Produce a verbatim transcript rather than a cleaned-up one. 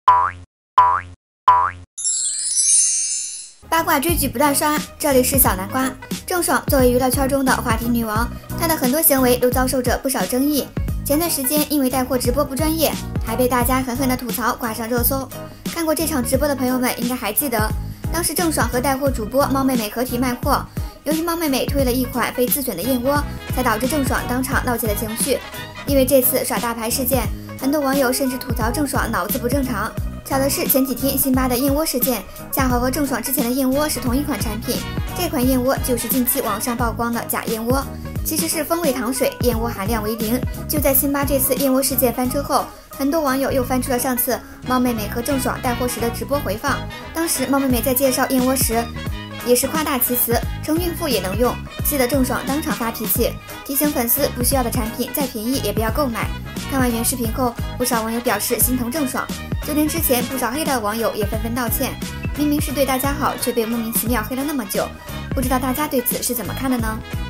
八卦追剧不断刷，这里是小南瓜。郑爽作为娱乐圈中的话题女王，她的很多行为都遭受着不少争议。前段时间因为带货直播不专业，还被大家狠狠的吐槽，挂上热搜。看过这场直播的朋友们应该还记得，当时郑爽和带货主播猫妹妹合体卖货，由于猫妹妹推了一款非自选的燕窝，才导致郑爽当场闹起了情绪。因为这次耍大牌事件，很多网友甚至吐槽郑爽脑子不正常。巧的是，前几天辛巴的燕窝事件恰好和郑爽之前的燕窝是同一款产品，这款燕窝就是近期网上曝光的假燕窝，其实是风味糖水，燕窝含量为零。就在辛巴这次燕窝事件翻车后，很多网友又翻出了上次猫妹妹和郑爽带货时的直播回放。当时猫妹妹在介绍燕窝时也是夸大其词，称孕妇也能用，气得郑爽当场发脾气，提醒粉丝不需要的产品再便宜也不要购买。看完原视频后，不少网友表示心疼郑爽，就连之前不少黑的网友也纷纷道歉，明明是对大家好，却被莫名其妙黑了那么久，不知道大家对此是怎么看的呢？